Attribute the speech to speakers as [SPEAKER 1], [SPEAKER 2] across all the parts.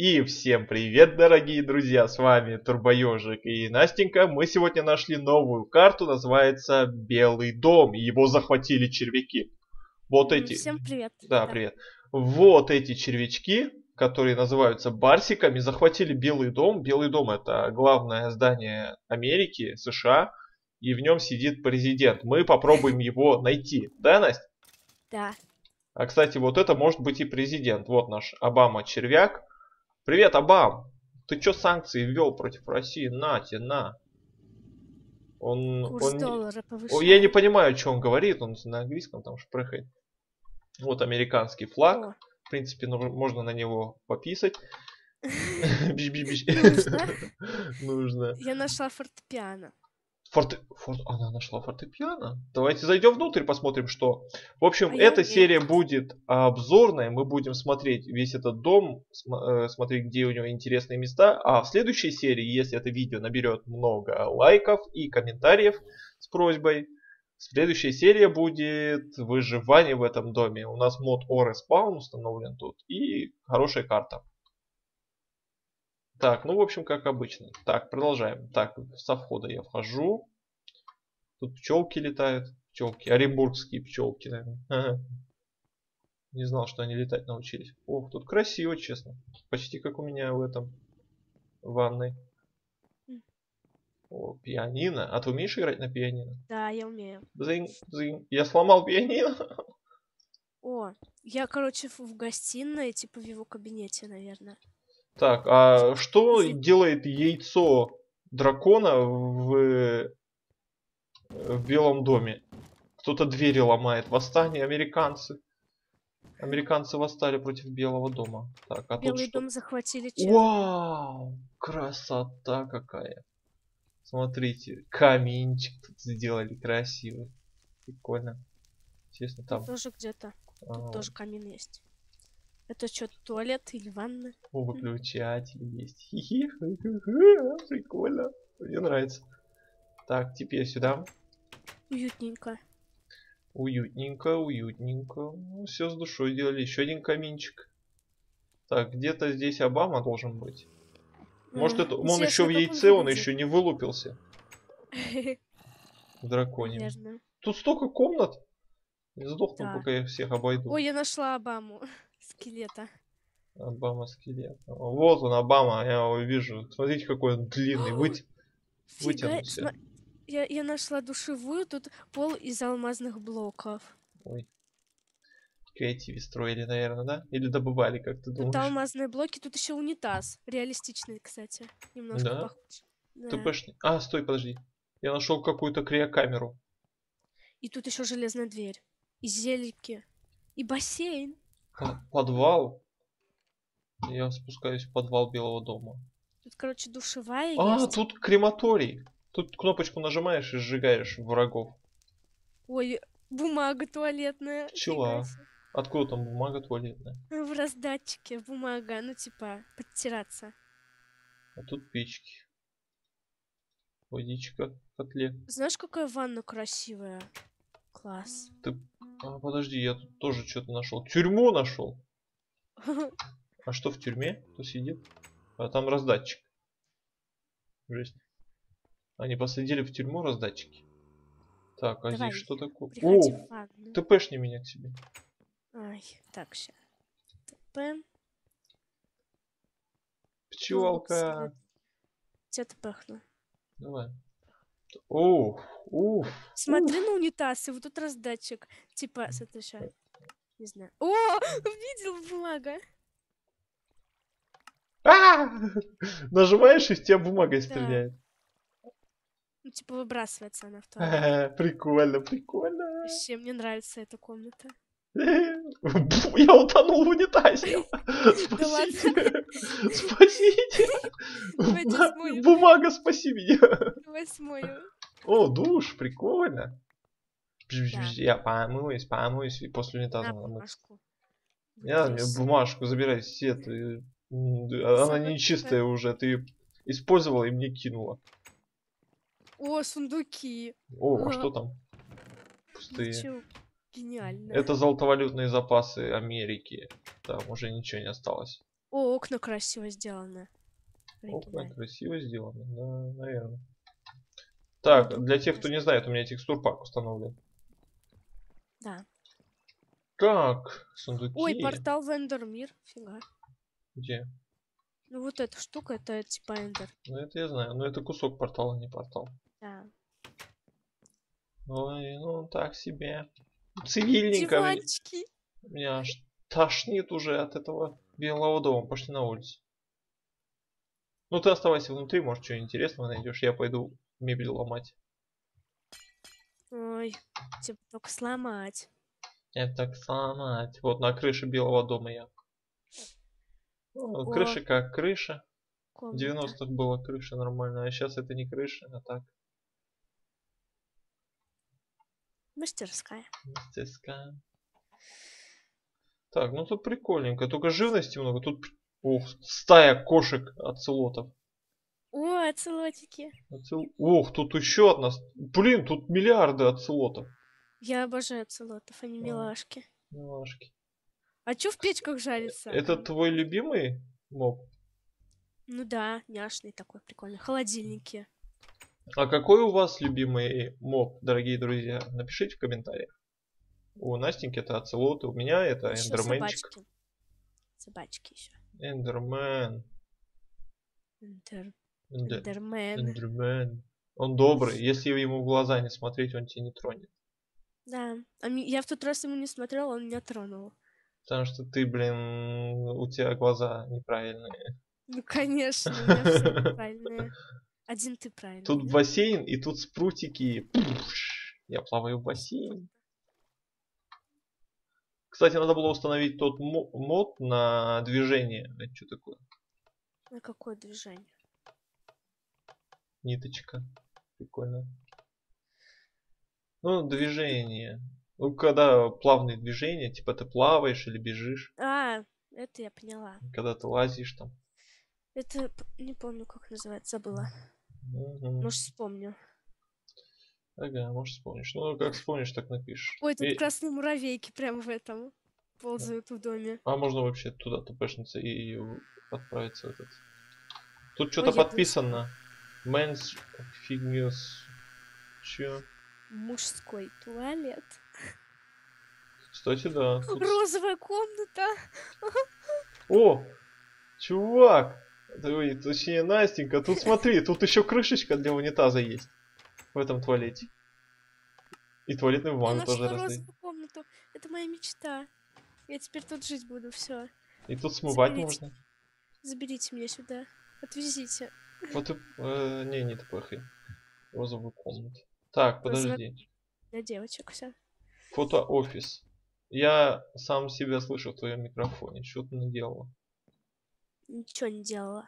[SPEAKER 1] И всем привет, дорогие друзья, с вами Турбоежик и Настенька. Мы сегодня нашли новую карту, называется Белый дом, и его захватили червяки. Вот эти...
[SPEAKER 2] Всем привет.
[SPEAKER 1] Да, привет. Вот эти червячки, которые называются барсиками, захватили Белый дом. Белый дом — это главное здание Америки, США, и в нем сидит президент. Мы попробуем его найти. Да, Настя?
[SPEAKER 2] Да.
[SPEAKER 1] А, кстати, вот это может быть и президент. Вот наш Обама-червяк. Привет, Обам! Ты чё санкции ввел против России? Нате, на.
[SPEAKER 2] Курс доллара
[SPEAKER 1] Я не
[SPEAKER 2] повышает.
[SPEAKER 1] понимаю, что он говорит. Он на английском там шпрехает. Вот американский флаг.
[SPEAKER 2] О.
[SPEAKER 1] В принципе, можно на него пописать. Биш-биш-биш.
[SPEAKER 2] Нужно.
[SPEAKER 1] Нужно.
[SPEAKER 2] Я нашла фортепиано.
[SPEAKER 1] Она нашла фортепиано. Давайте зайдем внутрь, посмотрим, что. В общем,
[SPEAKER 2] А я
[SPEAKER 1] эта
[SPEAKER 2] умею.
[SPEAKER 1] серия будет обзорная. Мы будем смотреть весь этот дом, смотреть, где у него интересные места. А в следующей серии, если это видео наберет много лайков и комментариев с просьбой, следующая серия будет выживание в этом доме. У нас мод Ore Spawn установлен тут и хорошая карта. Так, ну в общем, как обычно. Так, продолжаем. Так, со входа я вхожу. Тут пчелки летают. Пчелки. Оренбургские пчелки, наверное. Ага. Не знал, что они летать научились. Ох, тут красиво, честно. Почти как у меня в этом в ванной. О, пианино. А ты умеешь играть на пианино?
[SPEAKER 2] Да, я умею.
[SPEAKER 1] Дзынь, дзынь. Я сломал пианино.
[SPEAKER 2] О, я, короче, в гостиной, типа в его кабинете, наверное.
[SPEAKER 1] Так, а что делает яйцо дракона в Белом доме? Кто-то двери ломает. Восстание, американцы. Американцы восстали против Белого дома. Так, а
[SPEAKER 2] Белый
[SPEAKER 1] тут что?
[SPEAKER 2] дом захватили черви.
[SPEAKER 1] Вау! Красота какая! Смотрите, каминчик тут сделали красивый. Прикольно. Естественно, там.
[SPEAKER 2] Тут тоже где-то. Тут тоже камин есть. Это что, туалет или ванна?
[SPEAKER 1] Выключатель есть. Хи-хи. Прикольно. Мне нравится. Так, теперь сюда.
[SPEAKER 2] Уютненько.
[SPEAKER 1] Уютненько, уютненько. Ну, все с душой делали. Еще один каминчик. Так, где-то здесь Обама должен быть. Может, это он еще в яйце, он еще не вылупился. В драконе.
[SPEAKER 2] Наверное.
[SPEAKER 1] Тут столько комнат. Не сдохну,
[SPEAKER 2] Да.
[SPEAKER 1] пока я всех обойду.
[SPEAKER 2] Ой, я нашла Обаму. Скелета.
[SPEAKER 1] Обама скелет. Вот он, Обама, я его вижу. Смотрите, какой он длинный. Вытянулся.
[SPEAKER 2] Я нашла душевую, тут пол из алмазных блоков.
[SPEAKER 1] Ой. Креативе строили, наверное, да? Или добывали, как ты думаешь?
[SPEAKER 2] Тут алмазные блоки, тут еще унитаз. Реалистичный, кстати. Немножко
[SPEAKER 1] Да?
[SPEAKER 2] похож. Да.
[SPEAKER 1] ТПшный. А, стой, подожди. Я нашел какую-то криокамеру.
[SPEAKER 2] И тут еще железная дверь. И зельки. И бассейн.
[SPEAKER 1] Подвал. Я спускаюсь в подвал Белого дома.
[SPEAKER 2] Тут, короче, душевая
[SPEAKER 1] есть.
[SPEAKER 2] есть.
[SPEAKER 1] Тут крематорий. Тут кнопочку нажимаешь и сжигаешь врагов.
[SPEAKER 2] Ой, бумага туалетная.
[SPEAKER 1] Пчела. Откуда там бумага туалетная?
[SPEAKER 2] В раздатчике бумага, ну типа, подтираться.
[SPEAKER 1] А тут печки. Водичка в котле.
[SPEAKER 2] Знаешь, какая ванна красивая? Класс.
[SPEAKER 1] Подожди, я тут тоже что-то нашел. Тюрьму нашел. А что в тюрьме? Кто сидит? А там раздатчик. Жесть. Они посадили в тюрьму раздатчики. Так, а здесь что такое? О, ТПшни меня к себе.
[SPEAKER 2] Ай, так, сейчас. ТП.
[SPEAKER 1] Пчелка.
[SPEAKER 2] Тебя ТПхну.
[SPEAKER 1] Давай. Уф.
[SPEAKER 2] Смотри на унитаз, и вот тут раздатчик. Типа, смотри, сейчас. Не знаю. О, видел бумага.
[SPEAKER 1] Нажимаешь, и в тебя бумагой стреляет.
[SPEAKER 2] Ну, типа, выбрасывается она в туалет.
[SPEAKER 1] Прикольно, прикольно.
[SPEAKER 2] Вообще, мне нравится эта комната.
[SPEAKER 1] Я утонул в унитазе. Спасите. Спасите. Бумага, спаси меня.
[SPEAKER 2] Давай смою.
[SPEAKER 1] О, душ, прикольно. Я помоюсь, и после унитаза надо мыться. Бумажку забирай, все ты. Она не чистая уже, ты использовала и мне кинула.
[SPEAKER 2] О, сундуки.
[SPEAKER 1] О, а что там? Пустые.
[SPEAKER 2] Ничего. Гениально.
[SPEAKER 1] Это золотовалютные запасы Америки. Там уже ничего не осталось.
[SPEAKER 2] О, окна красиво сделаны.
[SPEAKER 1] Окна
[SPEAKER 2] Оригинально.
[SPEAKER 1] красиво сделаны, да, наверное.
[SPEAKER 2] Ну,
[SPEAKER 1] Так, для
[SPEAKER 2] думаю,
[SPEAKER 1] тех, кто не знает, у меня текстур пак установлен.
[SPEAKER 2] да.
[SPEAKER 1] Так,
[SPEAKER 2] Ой,
[SPEAKER 1] сундуки.
[SPEAKER 2] портал в Эндермир. Фига.
[SPEAKER 1] Где?
[SPEAKER 2] Ну вот эта штука, это типа Эндер.
[SPEAKER 1] Ну это я знаю, но это кусок портала, не портал.
[SPEAKER 2] Да.
[SPEAKER 1] Ой, ну так себе. Цивильненько.
[SPEAKER 2] Диванчики.
[SPEAKER 1] Меня аж тошнит уже от этого белого дома. Пошли на улицу. Ну ты оставайся внутри, может что интересного найдешь. Я пойду мебель ломать.
[SPEAKER 2] Ой, типа только сломать.
[SPEAKER 1] Это так сломать. Вот на крыше белого дома я. Ну,
[SPEAKER 2] О,
[SPEAKER 1] крыша как крыша. В
[SPEAKER 2] комната.
[SPEAKER 1] 90-х была крыша нормальная, а сейчас это не крыша, а так.
[SPEAKER 2] Мастерская.
[SPEAKER 1] Мастерская. Так, ну тут прикольненько. Только живности много. Тут, ух, стая кошек оцелотов.
[SPEAKER 2] О, оцелотики.
[SPEAKER 1] Ох, тут еще одна. Блин, тут миллиарды оцелотов.
[SPEAKER 2] Я обожаю оцелотов, они
[SPEAKER 1] А,
[SPEAKER 2] милашки.
[SPEAKER 1] милашки.
[SPEAKER 2] А чё в печках жарится?
[SPEAKER 1] Это твой любимый моб?
[SPEAKER 2] Ну да, няшный такой прикольный. Холодильники.
[SPEAKER 1] А какой у вас любимый моб, дорогие друзья? Напишите в комментариях. У Настеньки это оцелоты, у меня это
[SPEAKER 2] Еще
[SPEAKER 1] эндерменчик.
[SPEAKER 2] собачки. Собачки еще.
[SPEAKER 1] Эндермен.
[SPEAKER 2] Эндермен.
[SPEAKER 1] Эндермен. Он добрый. Если ему в глаза не смотреть, он тебя не тронет.
[SPEAKER 2] Да. Я в тот раз ему не смотрел, он меня тронул.
[SPEAKER 1] Потому что ты, блин, у тебя глаза неправильные.
[SPEAKER 2] Ну, конечно, у меня все правильные. Один ты правильный,
[SPEAKER 1] Тут
[SPEAKER 2] да?
[SPEAKER 1] бассейн и тут спрутики. Я плаваю в бассейн. Кстати, надо было установить тот мод на движение. Это что такое?
[SPEAKER 2] На какое движение?
[SPEAKER 1] Ниточка. Прикольно. Ну, движение. Ну, когда плавные движения, типа ты плаваешь или бежишь.
[SPEAKER 2] А, это я поняла.
[SPEAKER 1] Когда ты лазишь там.
[SPEAKER 2] Это не помню, как называется, забыла.
[SPEAKER 1] Угу.
[SPEAKER 2] Может, вспомню.
[SPEAKER 1] Ага, может вспомнишь. Ну, как вспомнишь, так напишешь.
[SPEAKER 2] Ой, тут красные муравейки прямо в этом ползают в доме.
[SPEAKER 1] А можно вообще туда тпшнуться и отправиться в этот. Тут
[SPEAKER 2] Ой,
[SPEAKER 1] что-то
[SPEAKER 2] я
[SPEAKER 1] подписано. Men's figures. Чё?
[SPEAKER 2] Мужской туалет.
[SPEAKER 1] Кстати, да. Тут...
[SPEAKER 2] Розовая комната.
[SPEAKER 1] О! Чувак! Ой, точнее, Настенька, тут смотри, тут еще крышечка для унитаза есть. В этом туалете. И туалетную
[SPEAKER 2] Я
[SPEAKER 1] бумагу тоже
[SPEAKER 2] нашла
[SPEAKER 1] раздают.
[SPEAKER 2] розовую комнату. Это моя мечта. Я теперь тут жить буду, все.
[SPEAKER 1] И тут смывать можно.
[SPEAKER 2] Заберите меня сюда. Отвезите.
[SPEAKER 1] Вот и... не тпхай. Розовую комнату. Так, подожди.
[SPEAKER 2] Для девочек все.
[SPEAKER 1] Фотоофис. Я сам себя слышу в твоем микрофоне. Что ты наделала?
[SPEAKER 2] Ничего не делала.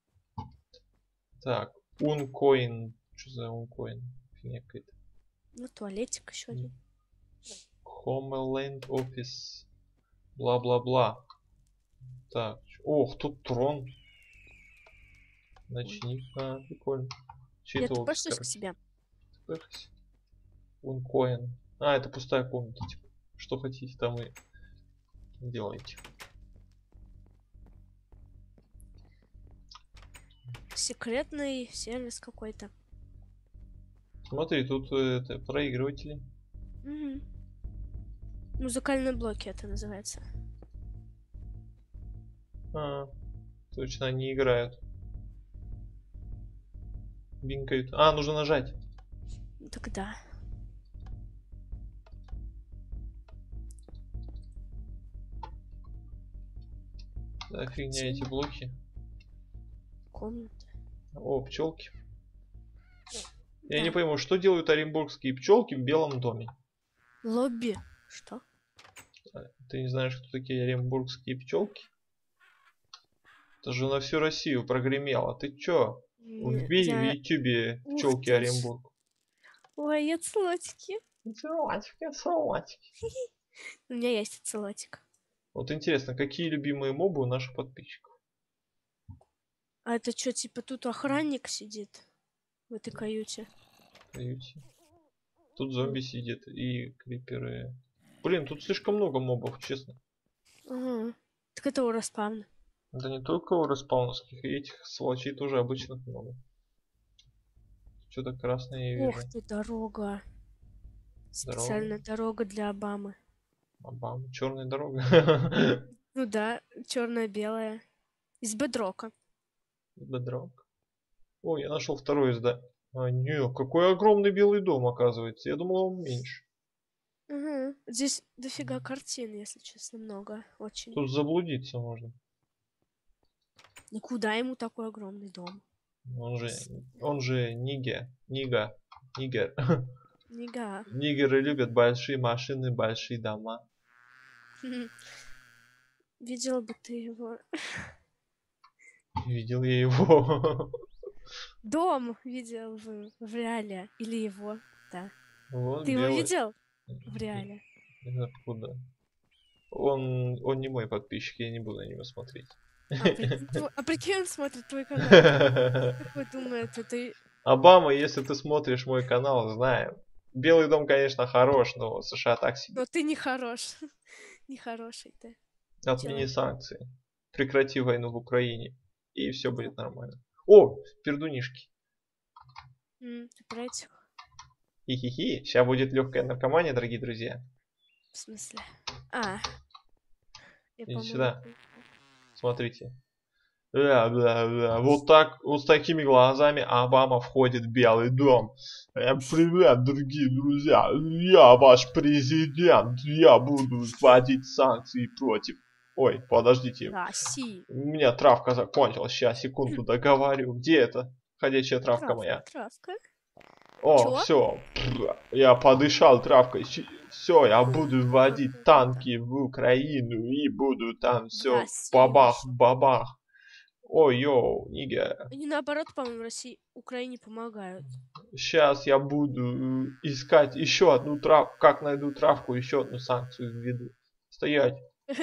[SPEAKER 1] Так, Ункоин. Что за Ункоин? Фигня какая-то.
[SPEAKER 2] Ну, туалетик еще один.
[SPEAKER 1] Homeland Office. Бла-бла-бла. Так, ох, тут трон. Ночник. А, прикольно.
[SPEAKER 2] Я
[SPEAKER 1] Чей-то офис,
[SPEAKER 2] тпшусь к
[SPEAKER 1] короче.
[SPEAKER 2] себе.
[SPEAKER 1] Ункоин. А, это пустая комната, типа. Что хотите, там и делайте.
[SPEAKER 2] Секретный сервис какой-то.
[SPEAKER 1] Смотри, тут это проигрыватели.
[SPEAKER 2] Угу. Музыкальные блоки это называется.
[SPEAKER 1] А, точно, они играют. Бинкают. А, нужно нажать.
[SPEAKER 2] Тогда.
[SPEAKER 1] Да, фигня эти блоки.
[SPEAKER 2] Комната.
[SPEAKER 1] О, пчелки. Я
[SPEAKER 2] Да.
[SPEAKER 1] не пойму, что делают оренбургские пчелки в Белом доме?
[SPEAKER 2] Лобби. Что?
[SPEAKER 1] Ты не знаешь, кто такие оренбургские пчелки? Это же на всю Россию прогремело. Ты чё? Вбей в ютюбе пчелки Оренбург.
[SPEAKER 2] Ой, оцелотики.
[SPEAKER 1] Оцелотики.
[SPEAKER 2] У меня есть оцелотик.
[SPEAKER 1] Вот интересно, какие любимые мобы у наших подписчиков?
[SPEAKER 2] А это что, типа тут охранник сидит в этой каюте?
[SPEAKER 1] Тут зомби сидит и криперы. Блин, тут слишком много мобов, честно.
[SPEAKER 2] Ага. Так это у Распавна.
[SPEAKER 1] Да не только у респаунских, и этих сволочей тоже обычных много. Что-то красное я
[SPEAKER 2] Ух
[SPEAKER 1] вижу.
[SPEAKER 2] ты, дорога.
[SPEAKER 1] Дорога.
[SPEAKER 2] Специальная дорога для Обамы.
[SPEAKER 1] Обама. Черная дорога.
[SPEAKER 2] Ну да, черно-белая. Из бедрока.
[SPEAKER 1] Бедрок. О, я нашел второе здание. А, не, какой огромный белый дом, оказывается. Я думал, он меньше.
[SPEAKER 2] Угу. Здесь дофига картин, если честно, много. Очень.
[SPEAKER 1] Тут заблудиться можно.
[SPEAKER 2] Никуда ему такой огромный дом.
[SPEAKER 1] Он же, он же Нигер.
[SPEAKER 2] Нига.
[SPEAKER 1] Нигеры любят большие машины, большие дома.
[SPEAKER 2] Видел бы ты его.
[SPEAKER 1] Видел я его.
[SPEAKER 2] Дом видел в реале. Или его, да.
[SPEAKER 1] Вот
[SPEAKER 2] Ты его
[SPEAKER 1] белый.
[SPEAKER 2] видел в реале?
[SPEAKER 1] Откуда? Он не мой подписчик, я не буду на него смотреть.
[SPEAKER 2] Прикинь, он смотрит твой канал. Какой думает, это...
[SPEAKER 1] Обама, если ты смотришь мой канал, знаем. Белый дом, конечно, хорош, но США так себе.
[SPEAKER 2] Но ты не хорош. Нехороший ты.
[SPEAKER 1] Отмени
[SPEAKER 2] Человек.
[SPEAKER 1] санкции. Прекрати войну в Украине. И все будет нормально. О, пердунишки.
[SPEAKER 2] Ты про этих?
[SPEAKER 1] Хи-хи-хи. Сейчас будет легкая наркомания, дорогие друзья.
[SPEAKER 2] В смысле? Я,
[SPEAKER 1] Иди
[SPEAKER 2] по-моему,
[SPEAKER 1] сюда. Смотрите. Вот так, вот с такими глазами Обама входит в Белый дом. Привет, дорогие друзья. Я ваш президент. Я буду вводить санкции против... Ой, подождите.
[SPEAKER 2] России.
[SPEAKER 1] У меня травка закончилась. Сейчас, секунду договорю. Где это? Ходячая травка моя.
[SPEAKER 2] Травка.
[SPEAKER 1] О,
[SPEAKER 2] Чё?
[SPEAKER 1] все. Я подышал травкой. Все, я буду вводить танки в Украину и буду там все
[SPEAKER 2] Россию.
[SPEAKER 1] бабах-бабах. Ой, йоу, Нигер.
[SPEAKER 2] Они наоборот, по-моему, России, Украине помогают.
[SPEAKER 1] Сейчас я буду искать еще одну травку. Как найду травку, еще одну санкцию введу. Стоять.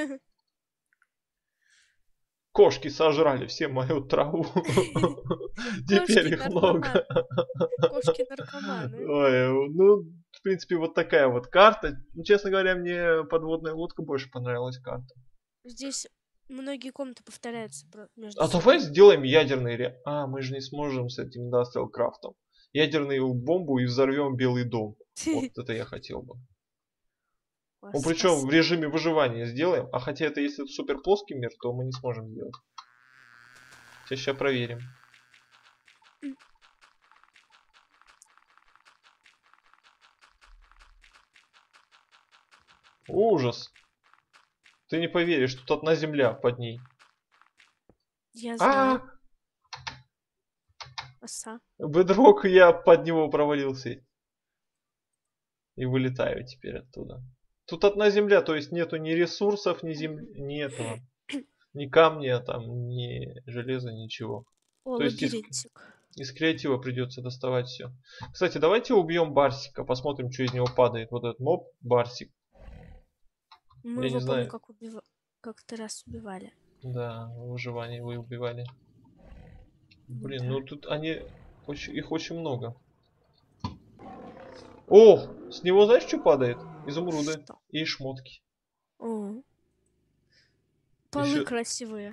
[SPEAKER 1] Кошки сожрали все мою траву. Теперь их много.
[SPEAKER 2] Кошки-наркоманы.
[SPEAKER 1] Ой, ну, в принципе, вот такая вот карта. Честно говоря, мне подводная лодка больше понравилась карта.
[SPEAKER 2] Здесь многие комнаты повторяются между
[SPEAKER 1] А
[SPEAKER 2] собой.
[SPEAKER 1] давай сделаем ядерный реактор. А, мы же не сможем с этим Industrial Craft'ом. Ядерную бомбу и взорвем Белый дом. Вот это я хотел бы. Ну, причем в режиме выживания сделаем. А хотя это если супер плоский мир, то мы не сможем сделать. Сейчас проверим. Ужас. Ты не поверишь, тут одна земля под ней.
[SPEAKER 2] Я знаю. Оса.
[SPEAKER 1] Бедрок, я под него провалился. И вылетаю теперь оттуда. Тут одна земля, то есть нету ни ресурсов, ни земли, ни этого. Ни камня, там, ни железа, ничего.
[SPEAKER 2] О,
[SPEAKER 1] то есть из креатива придется доставать все. Кстати, давайте убьем Барсика, посмотрим, что из него падает. Вот этот моб Барсик.
[SPEAKER 2] Мы его, помню, как-то раз убивали.
[SPEAKER 1] Да, выживание вы убивали. Блин, ну тут их очень много. О, с него знаешь, что падает? Изумруды и шмотки.
[SPEAKER 2] О. Полы красивые.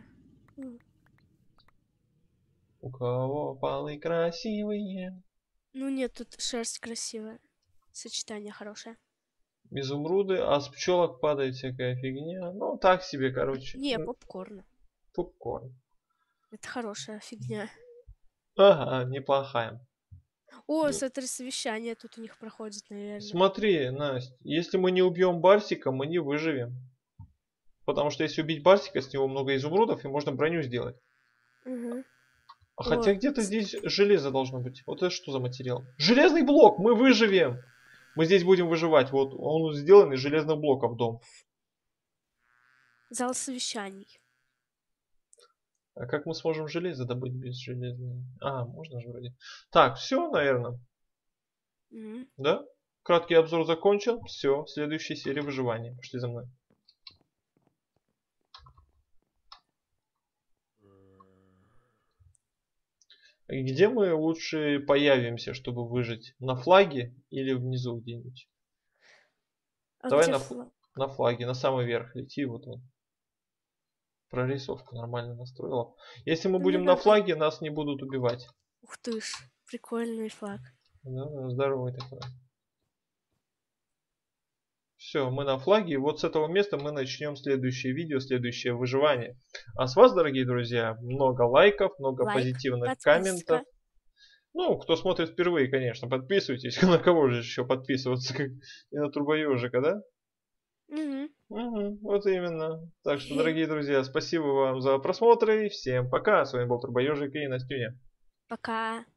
[SPEAKER 1] У кого полы красивые?
[SPEAKER 2] Ну нет, тут шерсть красивая. Сочетание хорошее.
[SPEAKER 1] Изумруды, а с пчелок падает всякая фигня. Ну, так себе, короче.
[SPEAKER 2] Не, попкорн.
[SPEAKER 1] Попкорн.
[SPEAKER 2] Это хорошая фигня.
[SPEAKER 1] Ага, неплохая.
[SPEAKER 2] О, смотри, совещание тут у них проходит, наверное.
[SPEAKER 1] Смотри, Настя, если мы не убьем Барсика, мы не выживем. Потому что если убить Барсика, с него много изумрудов, и можно броню сделать.
[SPEAKER 2] Угу.
[SPEAKER 1] А хотя где-то здесь железо должно быть. Вот это что за материал? Железный блок! Мы выживем! Мы здесь будем выживать. Вот он сделан из железных блоков дом.
[SPEAKER 2] Зал совещаний.
[SPEAKER 1] А как мы сможем железо добыть без железа? А, можно же вроде. Так, все, наверное. Да? Краткий обзор закончен. Все, следующая серия выживания. Пошли за мной. Где мы лучше появимся, чтобы выжить? На флаге или внизу где-нибудь? Давай на флаге, на самый верх лети, вот он. Прорисовку нормально настроила. Если мы
[SPEAKER 2] Ну,
[SPEAKER 1] будем
[SPEAKER 2] мне
[SPEAKER 1] на
[SPEAKER 2] кажется.
[SPEAKER 1] флаге, нас не будут убивать.
[SPEAKER 2] Ух ты ж, прикольный флаг.
[SPEAKER 1] Да, здоровый такой. Все, мы на флаге. И вот с этого места мы начнем следующее видео, следующее выживание. А с вас, дорогие друзья, много лайков, много
[SPEAKER 2] Лайк,
[SPEAKER 1] позитивных комментов.
[SPEAKER 2] подписка.
[SPEAKER 1] Ну, кто смотрит впервые, конечно, подписывайтесь. На кого же еще подписываться, как и на Турбоежика, да?
[SPEAKER 2] Мгм.
[SPEAKER 1] Угу, вот именно. Так что, дорогие друзья, спасибо вам за просмотр и всем пока. С вами был Турбоежик и Настюня.
[SPEAKER 2] Пока.